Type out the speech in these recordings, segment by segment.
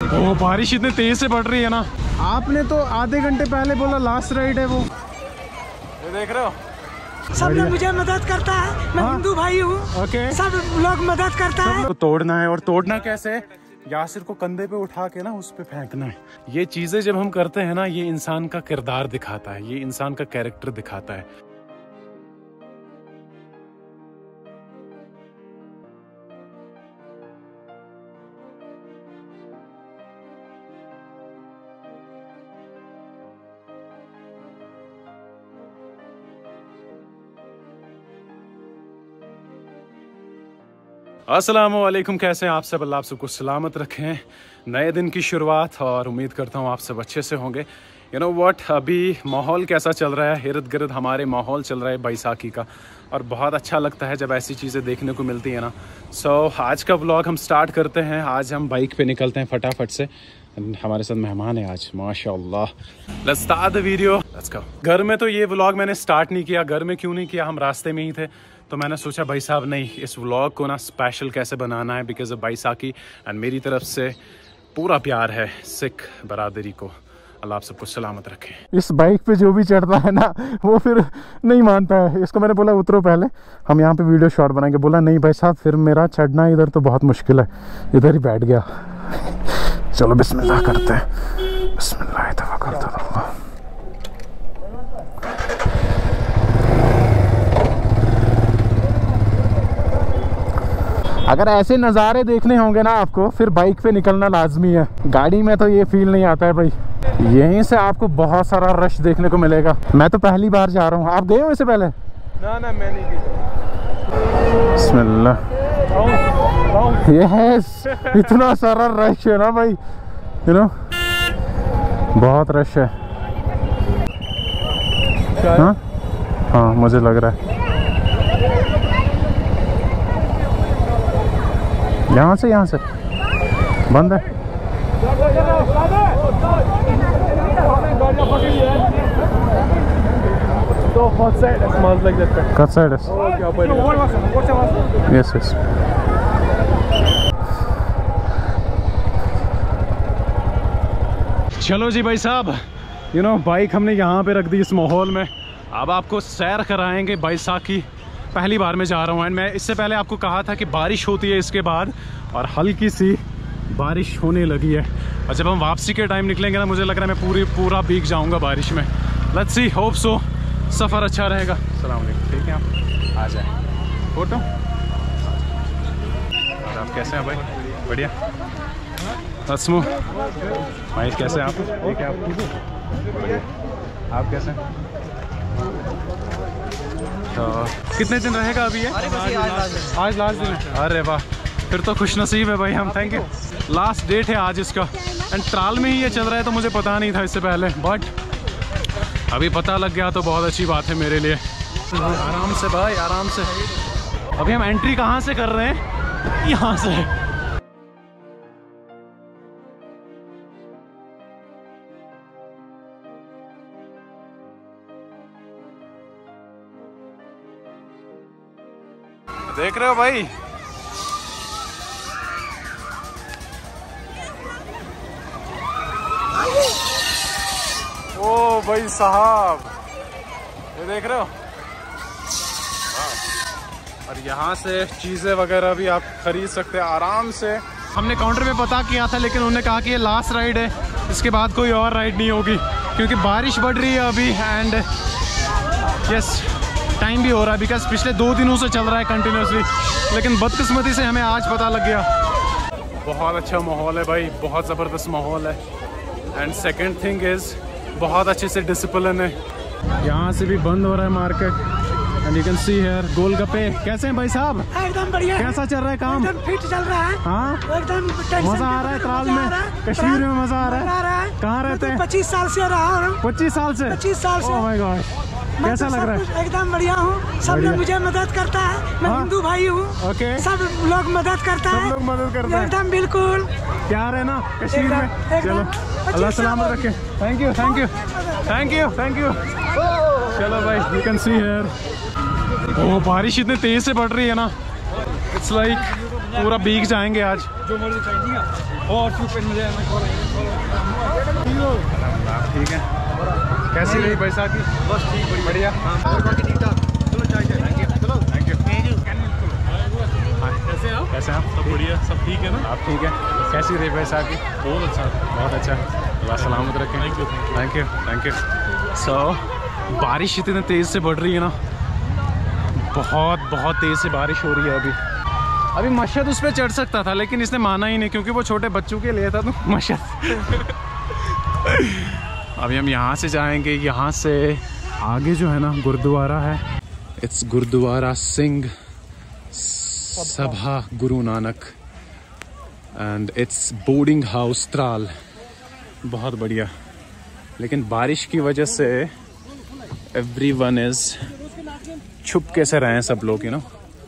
वो बारिश इतने तेज से पड़ रही है ना। आपने तो आधे घंटे पहले बोला लास्ट राइड है वो, ये देख रहे हो। सब लोग मुझे मदद करता है, मैं हिंदू भाई हूँ। ओके, सब लोग मदद करता है। तो तोड़ना है, और तोड़ना कैसे है, यासिर को कंधे पे उठा के ना उस पे फेंकना है। ये चीजें जब हम करते हैं ना, ये इंसान का किरदार दिखाता है, ये इंसान का कैरेक्टर दिखाता है। अस्सलामुअलैकुम, कैसे हैं आप सब? अल्लाह आप सबको सलामत रखें। नए दिन की शुरुआत, और उम्मीद करता हूँ आप सब अच्छे से होंगे। यू नो व्हाट, अभी माहौल कैसा चल रहा है, इर्द गिर्द हमारे माहौल चल रहा है बैसाखी का, और बहुत अच्छा लगता है जब ऐसी चीज़ें देखने को मिलती है ना। सो आज का व्लॉग हम स्टार्ट करते हैं। आज हम बाइक पे निकलते हैं फटाफट से। हमारे साथ मेहमान है आज, माशाल्लाह। Let's start the video, let's go. घर में तो ये व्लॉग मैंने स्टार्ट नहीं किया। घर में क्यों नहीं किया, हम रास्ते में ही थे, तो मैंने सोचा भाई साहब नहीं, इस व्लॉग को ना स्पेशल कैसे बनाना है, बिकॉज ऑफ बैसाखी। एंड मेरी तरफ से पूरा प्यार है सिख बरादरी को। अल्लाह आप सबको सलामत रखे। इस बाइक पे जो भी चढ़ता है ना, वो फिर नहीं मानता है। इसको मैंने बोला उतरो पहले, हम यहाँ पे वीडियो शॉट बनाएंगे। बोला नहीं भाई साहब, फिर मेरा चढ़ना इधर तो बहुत मुश्किल है, इधर ही बैठ गया। चलो बिस्मिल्लाह करते हैं, बिस्मिल्लाह तवक्कल अल्लाह। अगर ऐसे नज़ारे देखने होंगे ना आपको, फिर बाइक पे निकलना लाजमी है। गाड़ी में तो ये फील नहीं आता है भाई। यहीं से आपको बहुत सारा रश देखने को मिलेगा। मैं तो पहली बार जा रहा हूँ, आप गए हो इससे पहले? ना मैं नहीं गया। बिस्मिल्लाह। यस, इतना सारा रश है ना भाई, यू नो बहुत रश है। हाँ हाँ, मुझे लग रहा है यहाँ से बंद है। Cut side is. Yes, yes. चलो जी भाई साहब, यू नो बाइक हमने यहाँ पे रख दी इस माहौल में। अब आपको सैर कराएंगे बैसाखी। पहली बार मैं जा रहा हूँ, एंड मैं इससे पहले आपको कहा था कि बारिश होती है इसके बाद, और हल्की सी बारिश होने लगी है। और जब हम वापसी के टाइम निकलेंगे ना, मुझे लग रहा है मैं पूरा भीग जाऊँगा बारिश में। लेट्स सी, होप सो सफ़र अच्छा रहेगा। अस्सलाम वालेकुम, ठीक है आप आ जाए फोटो। और आप कैसे हैं भाई? बढ़िया। असमू भाई कैसे हैं आप? ठीक है आप? बढ़िया। आप कैसे हैं? तो कितने दिन रहेगा अभी ये? आज लास्ट दिन है। अरे वाह, फिर तो खुश नसीब है भाई हम। Thank you. लास्ट डेट है आज इसका, एंड ट्रायल में ही ये चल रहा है, तो मुझे पता नहीं था इससे पहले, बट अभी पता लग गया तो बहुत अच्छी बात है मेरे लिए। आराम से भाई, आराम से। अभी हम एंट्री कहाँ से कर रहे हैं? यहाँ से। देख रहे हो भाई, ओ भाई साहब, ये देख रहे हो। और यहाँ से चीज़ें वगैरह भी आप खरीद सकते हैं आराम से। हमने काउंटर पे पता किया था, लेकिन उन्होंने कहा कि ये लास्ट राइड है, इसके बाद कोई और राइड नहीं होगी, क्योंकि बारिश बढ़ रही है अभी। एंड यस, टाइम भी हो रहा है, बिकॉज पिछले 2 दिनों से चल रहा है कंटिन्यूसली, लेकिन बदकिस्मती से हमें आज पता लग गया। बहुत अच्छा माहौल है भाई, बहुत ज़बरदस्त माहौल है। एंड सेकेंड थिंग इज़, बहुत अच्छे से डिसिप्लिन है। यहाँ से भी बंद हो रहा है market, and you can see here golgappe. कैसे हैं भाई साहब? एकदम बढ़िया। कैसा चल रहा है काम? एकदम फिट चल रहा है। हाँ, एकदम मजा आ रहा है त्राल में, कश्मीर में मजा आ रहा है। कहाँ रहते हैं? 25 साल से रहा हूँ। 25 साल से? 25 साल से। ओह माय गॉड, कैसा लग रहा है? एकदम बढ़िया हूँ। सब लोग मुझे मदद करता है, मैं हिंदू भाई हूँ। ओके, सब लोग मदद करता है। सब लोग मदद करते हैं एकदम, बिल्कुल प्यार है ना कश्मीर में। चलो अल्लाह सलामत रखे। Thank you thank you thank you thank you. चलो भाई, यू कैन सी हियर, वो बारिश इतने तेज से पड़ रही है ना, इट्स लाइक पूरा भीग जाएंगे आज। जो मर्जी चाहिए और ठीक है। कैसी रही बैसाखी? बस ठीक, बढ़िया। चलो थैंक यू। कैसे आप? कैसे आप? सब बढ़िया, सब ठीक है ना? आप ठीक है? कैसी रही बैसाखी? बहुत अच्छा, बहुत अच्छा। अल्लाह सलामत रखें। Thank you. सो बारिश इतनी तेज़ से बढ़ रही है ना, बहुत तेज़ से बारिश हो रही है अभी मशहद उस पर चढ़ सकता था लेकिन इसने माना ही नहीं क्योंकि वो छोटे बच्चों के लिए था तो मशहद। अभी हम यहाँ से जाएंगे, यहाँ से आगे जो है ना गुरुद्वारा है, it's gurdwara Singh Sabha Guru Nanak and its boarding house Tral. बहुत बढ़िया। लेकिन बारिश की वजह से एवरीवन इज छुप कैसे रहे हैं सब लोग, यू नो।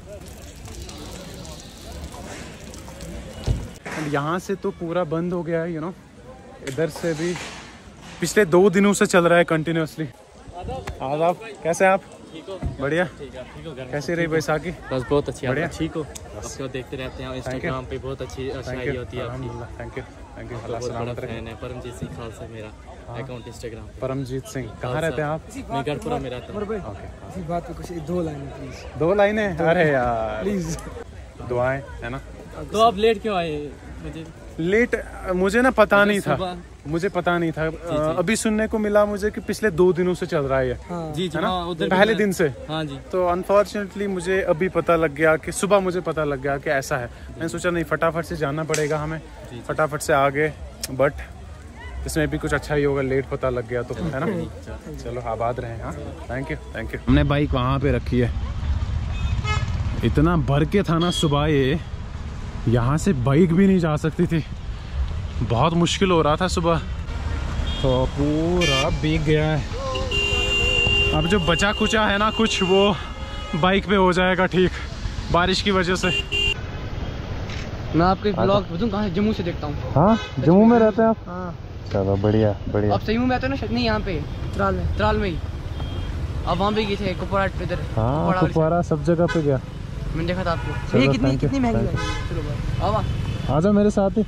यहाँ से तो पूरा बंद हो गया है, यू नो। इधर से भी पिछले 2 दिनों से चल रहा है कंटिन्यूसली। आदाब, कैसे आप? बढ़िया। कैसी रही बैसाखी? बस बहुत अच्छी। बढ़िया। ठीक हो? आपको देखते रहते हैं इंस्टाग्राम पे, बहुत अच्छी शायरी होती है आपकी। Thank you. बहुत बड़ा फैन है। परमजीत सिंह खालसा मेरा अकाउंट इंस्टाग्राम। परमजीत सिंह, कहाँ रहते हैं आप? मैं गढ़पुरा में रहता हूँ। इसी बात पे कुछ 2 लाइनें प्लीज। 2 लाइनें? अरे यार प्लीज दुआएं, है ना। तो आप लेट क्यों आए? मुझे ना पता नहीं था, मुझे पता नहीं था। अभी सुनने को मिला मुझे कि पिछले 2 दिनों से चल रहा है ये, जी है ना, उधर पहले दिन से। हाँ जी। तो अनफॉर्चुनेटली मुझे अभी पता लग गया कि सुबह मुझे पता लग गया कि ऐसा है। मैंने सोचा नहीं, फटाफट से जाना पड़ेगा हमें, फटाफट से आगे। बट इसमें भी कुछ अच्छा ही होगा, लेट पता लग गया तो, है ना। चलो आबाद रहे। हाँ, थैंक यू। हमने बाइक वहाँ पे रखी है। इतना भर के था ना सुबह, ये यहाँ से बाइक भी नहीं जा सकती थी, बहुत मुश्किल हो रहा था सुबह। तो पूरा भीग गया है। अब जो बचा कुचा है ना कुछ, वो बाइक पे हो जाएगा ठीक, बारिश की वजह से। मैं आपके ब्लॉग बताऊँ कहाँ से? जम्मू से देखता हूँ। हाँ, जम्मू में रहते हैं आप? हाँ। चलो बढ़िया। आप सही में आते हो ना? नहीं, यहाँ पे त्राल में ही। आप वहाँ पे गए थे कुपवाड़ा इधर? हाँ, कुपवाड़ा सब जगह पे गया। मैंने देखा था आपको। ये कितनी महंगी है? चलो भाई आ जाओ मेरे साथ ही।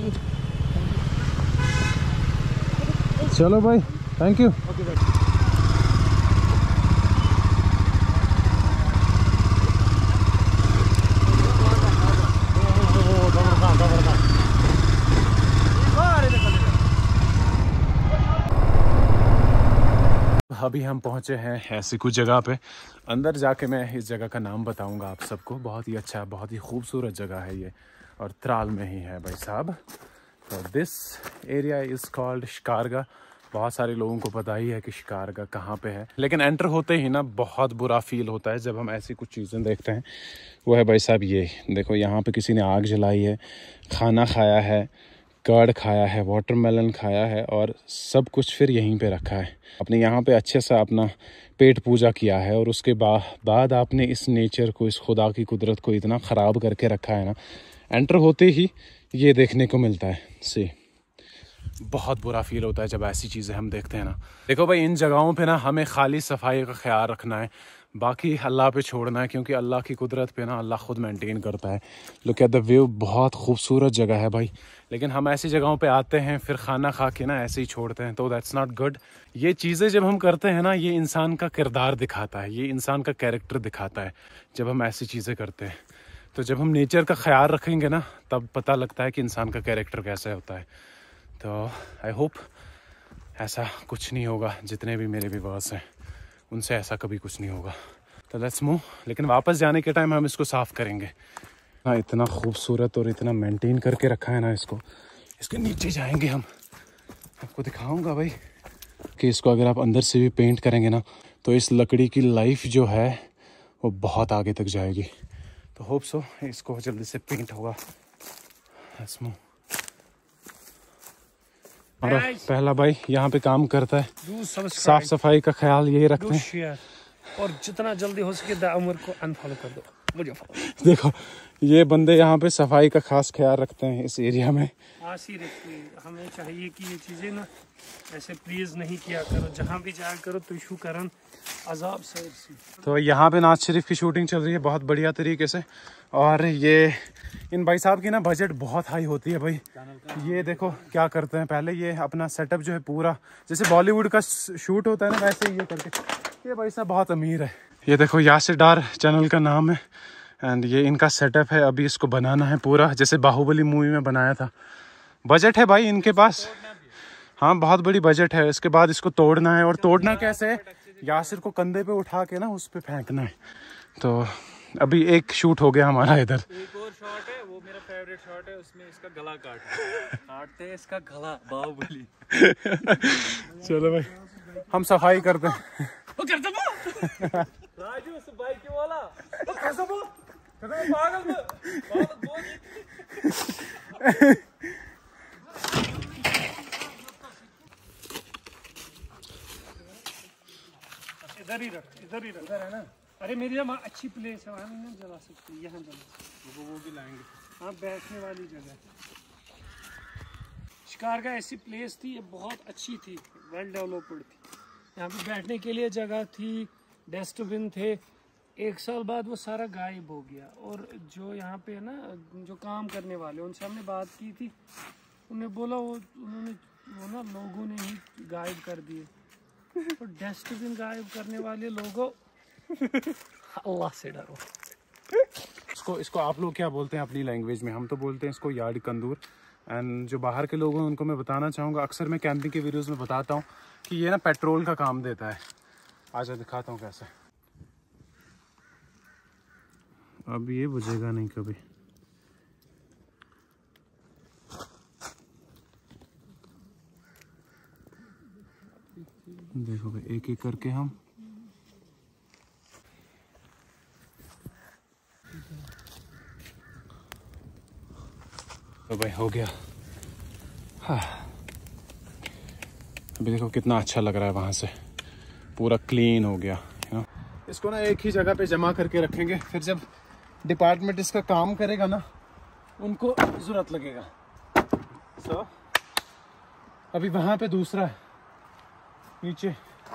चलो भाई, थैंक यू। अभी हम पहुंचे हैं ऐसी कुछ जगह पे। अंदर जाके मैं इस जगह का नाम बताऊंगा आप सबको। बहुत ही अच्छा, बहुत ही खूबसूरत जगह है ये, और त्राल में ही है भाई साहब। तो this area is called Shikargah. बहुत सारे लोगों को पता ही है कि शिकारगा कहाँ पे है, लेकिन एंटर होते ही ना बहुत बुरा फील होता है जब हम ऐसी कुछ चीज़ें देखते हैं। वो है भाई साहब ये देखो, यहाँ पे किसी ने आग जलाई है, खाना खाया है, कर्ड खाया है, वाटरमेलन खाया है, और सब कुछ फिर यहीं पे रखा है। आपने यहाँ पे अच्छे से अपना पेट पूजा किया है, और उसके बाद आपने इस नेचर को, इस खुदा की कुदरत को इतना ख़राब करके रखा है ना। एंटर होते ही ये देखने को मिलता है। से बहुत बुरा फील होता है जब ऐसी चीज़ें हम देखते हैं ना। देखो भाई, इन जगहों पे ना हमें खाली सफाई का ख्याल रखना है, बाकी अल्लाह पे छोड़ना है, क्योंकि अल्लाह की कुदरत पे ना अल्लाह खुद मेंटेन करता है। लुक एट द व्यू, बहुत खूबसूरत जगह है भाई। लेकिन हम ऐसी जगहों पे आते हैं, फिर खाना खा के ना ऐसे ही छोड़ते हैं, तो दैट्स नॉट गुड। ये चीज़ें जब हम करते हैं ना, ये इंसान का किरदार दिखाता है, ये इंसान का कैरेक्टर दिखाता है जब हम ऐसी चीज़ें करते हैं। तो जब हम नेचर का ख्याल रखेंगे ना, तब पता लगता है कि इंसान का कैरेक्टर कैसा होता है। तो आई होप ऐसा कुछ नहीं होगा, जितने भी मेरे व्यूअर्स हैं उनसे ऐसा कभी कुछ नहीं होगा। तो लेट्स मूव। लेकिन वापस जाने के टाइम हम इसको साफ़ करेंगे ना। इतना खूबसूरत और इतना मेंटेन करके रखा है ना इसको। इसके नीचे जाएंगे हम, आपको दिखाऊंगा भाई कि इसको अगर आप अंदर से भी पेंट करेंगे ना, तो इस लकड़ी की लाइफ जो है वो बहुत आगे तक जाएगी। तो होप सो इसको जल्दी से पेंट होगा। Let's move. और पहला भाई यहाँ पे काम करता है, साफ सफाई का ख्याल यही रखते हैं। और जितना जल्दी हो सके द उमर को अनफॉलो कर दो। देखो ये बंदे यहाँ पे सफाई का खास ख्याल रखते हैं इस एरिया में। खास ही रखते हैं। हमें चाहिए कि ये चीज़ें ना ऐसे प्लीज नहीं किया करो, जहाँ भी जाया करो तो इशू करन अजाब साइड से। तो यहाँ पे नाज शरीफ की शूटिंग चल रही है बहुत बढ़िया तरीके से। और ये इन भाई साहब की ना बजट बहुत हाई होती है भाई। ये देखो क्या करते हैं, पहले ये अपना सेटअप जो है पूरा जैसे बॉलीवुड का शूट होता है ना वैसे ये करके। ये भाई साहब बहुत अमीर है। ये देखो यासिर डार चैनल का नाम है एंड ये इनका सेटअप है। अभी इसको बनाना है पूरा जैसे बाहुबली मूवी में बनाया था। बजट है भाई इनके पास, हाँ बहुत बड़ी बजट है। इसके बाद इसको तोड़ना है, और तोड़ना कैसे है, यासिर को कंधे पे उठा के ना उस पे फेंकना है। तो अभी एक शूट हो गया हमारा इधर। एक और शॉट है, वो मेरा फेवरेट शॉट है, उसमें इसका गला काटते हैं इसका गला, बाहुबली। चलो भाई हम सफाई करते हैं। राजू उस बाइक के वाला कैसा बोल पागल इधर ही रख, इधर ही रख। इधर है ना, अरे मेरी यहाँ अच्छी प्लेस है, वहाँ नहीं जला सकती, यहाँ जला सकती। वो भी लाएंगे, हाँ बैठने वाली जगह। शिकार का ऐसी प्लेस थी, ये बहुत अच्छी थी, वेल डेवलप्ड थी। यहाँ पे बैठने के लिए जगह थी, डस्टबिन थे। एक साल बाद वो सारा गायब हो गया। और जो यहाँ पे है ना, जो काम करने वाले, उनसे हमने बात की थी, उन्हें बोला वो ना लोगों ने ही गायब कर दिए। तो डस्टबिन गायब करने वाले लोगों, अल्लाह से डरो। इसको आप लोग क्या बोलते हैं अपनी लैंग्वेज में? हम तो बोलते हैं इसको यार्ड कंदूर। एंड जो बाहर के लोग हैं उनको मैं बताना चाहूँगा, अक्सर मैं कैंपिंग के वीडियोस में बताता हूँ कि ये ना पेट्रोल का काम देता है। आज दिखाता हूँ कैसे। अब ये बुझेगा नहीं कभी। देखो भाई एक एक करके हम तो भाई हो गया। हाँ अभी देखो कितना अच्छा लग रहा है, वहां से पूरा क्लीन हो गया। इसको ना एक ही जगह पे जमा करके रखेंगे, फिर जब डिपार्टमेंट इसका काम करेगा ना उनको जरूरत लगेगा। सो अभी वहां पे दूसरा है नीचे।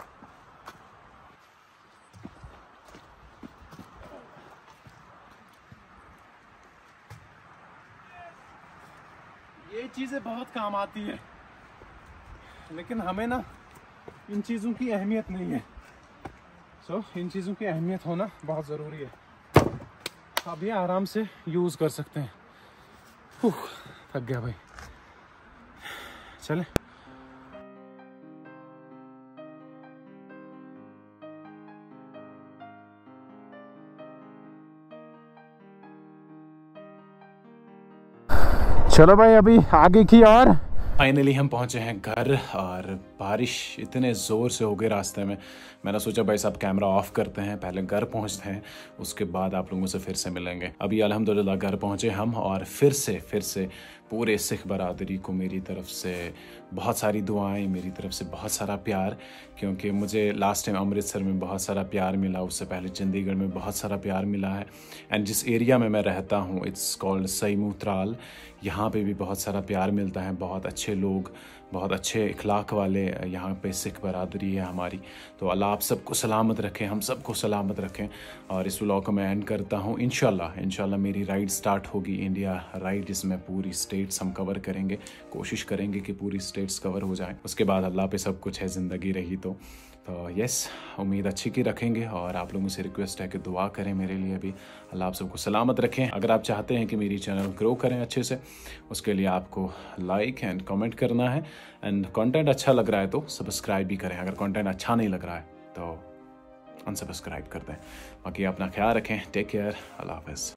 ये चीजें बहुत काम आती है, लेकिन हमें ना इन चीजों की अहमियत नहीं है। सो इन चीजों की अहमियत होना बहुत जरूरी है। अब ये आराम से यूज कर सकते हैं। थक गया भाई, चले। चलो भाई अभी आगे की और फाइनली हम पहुंचे हैं घर। और बारिश इतने ज़ोर से हो गई रास्ते में, मैंने सोचा भाई साहब कैमरा ऑफ करते हैं, पहले घर पहुंचते हैं, उसके बाद आप लोगों से फिर से मिलेंगे। अभी अल्हम्दुलिल्लाह घर पहुंचे हम, और फिर से पूरे सिख बरादरी को मेरी तरफ से बहुत सारी दुआएं, मेरी तरफ से बहुत सारा प्यार। क्योंकि मुझे लास्ट टाइम अमृतसर में बहुत सारा प्यार मिला, उससे पहले चंडीगढ़ में बहुत सारा प्यार मिला है। एंड जिस एरिया में मैं रहता हूँ इट्स कॉल्ड सईमू त्राल, यहाँ पे भी बहुत सारा प्यार मिलता है। बहुत अच्छे लोग, बहुत अच्छे इखलाक वाले यहाँ पे सिख बरादरी है हमारी। तो अल्लाह आप सबको सलामत रखें, हम सबको सलामत रखें। और इस व्लॉग को मैं एंड करता हूँ। इंशाल्लाह मेरी राइड स्टार्ट होगी, इंडिया राइड, जिसमें पूरी स्टेट्स हम कवर करेंगे। कोशिश करेंगे कि पूरी स्टेट्स कवर हो जाएं। उसके बाद अल्लाह पे सब कुछ है, ज़िंदगी रही तो यस, उम्मीद अच्छी की रखेंगे। और आप लोगों से रिक्वेस्ट है कि दुआ करें मेरे लिए भी। अल्लाह आप सबको सलामत रखें। अगर आप चाहते हैं कि मेरी चैनल ग्रो करें अच्छे से, उसके लिए आपको लाइक एंड कमेंट करना है। एंड कंटेंट अच्छा लग रहा है तो सब्सक्राइब भी करें। अगर कंटेंट अच्छा नहीं लग रहा है तो अनसब्सक्राइब कर दें। बाकी अपना ख्याल रखें। Take care. अल्लाह हाफ़िज़।